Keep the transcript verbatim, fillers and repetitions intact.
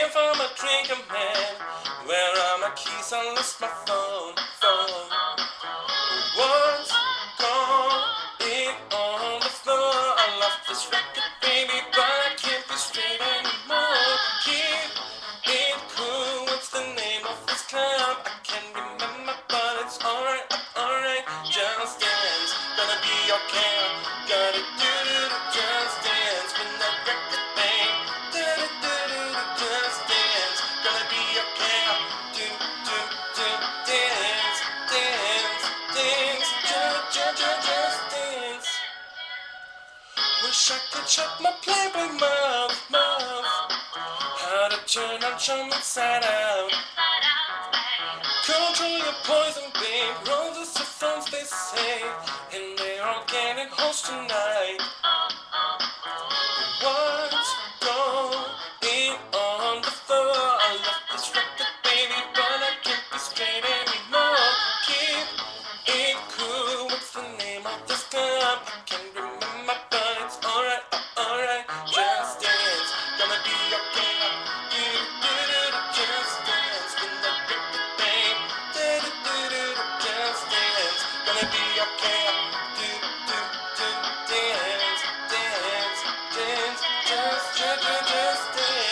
If I'm a drinking man, where are my keys? I lost my phone, phone. What's gone in on the floor? I lost this record, baby, but I can't be straight anymore. Keep it cool, what's the name of this club? I can't remember, but it's alright, alright. Just dance, gonna be okay. Gotta do do do, just dance when that record bang. Do do do do do, just dance, gonna be okay. Do do do, dance, dance, dance, just just just dance. Wish I could shut my playboy mouth, mouth. How to turn on charm inside out. Control your poison, babe. Roses to phones, they say, and they're all getting host tonight.